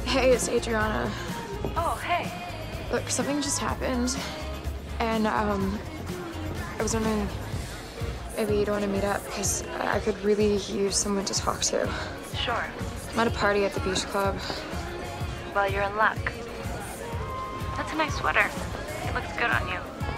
Hey, it's Adriana. Oh, hey. Look, something just happened, and I was wondering, maybe you don't want to meet up, because I could really use someone to talk to. Sure. I'm at a party at the beach club. Well, you're in luck. That's a nice sweater. It looks good on you.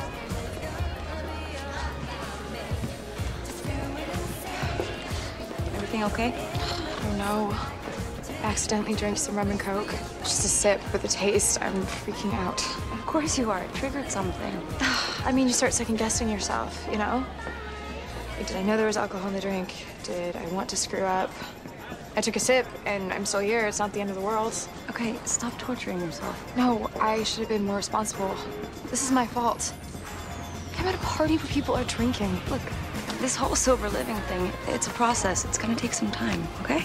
Everything okay? I don't know. I accidentally drank some rum and coke. Just a sip with a taste. I'm freaking out. Of course you are. It triggered something. I mean, you start second-guessing yourself, you know? Did I know there was alcohol in the drink? Did I want to screw up? I took a sip, and I'm still here. It's not the end of the world. Okay, stop torturing yourself. No, I should have been more responsible. This is my fault. I'm at a party where people are drinking. Look, this whole sober living thing, it's a process. It's gonna take some time, okay?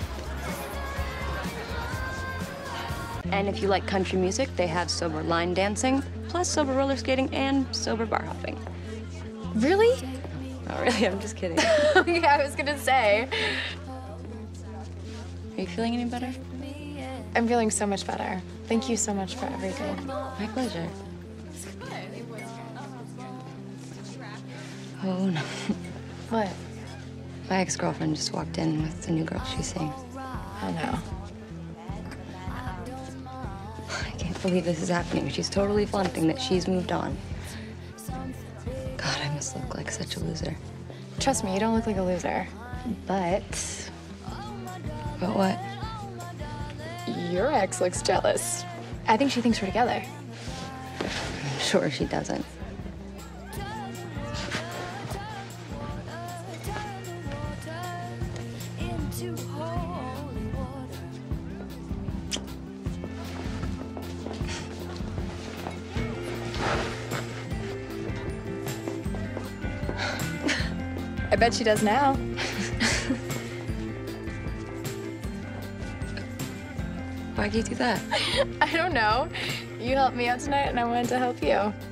And if you like country music, they have sober line dancing, plus sober roller skating and sober bar hopping. Really? Not really, I'm just kidding. Yeah, I was gonna say. Are you feeling any better? I'm feeling so much better. Thank you so much for everything. My pleasure. Oh, no. What? My ex-girlfriend just walked in with the new girl she's seeing. Oh, no. I can't believe this is happening. She's totally flaunting that she's moved on. God, I must look like such a loser. Trust me, you don't look like a loser. But But what? your ex looks jealous. I think she thinks we're together. I'm sure she doesn't. I bet she does now. Why'd you do that? I don't know. You helped me out tonight, and I wanted to help you.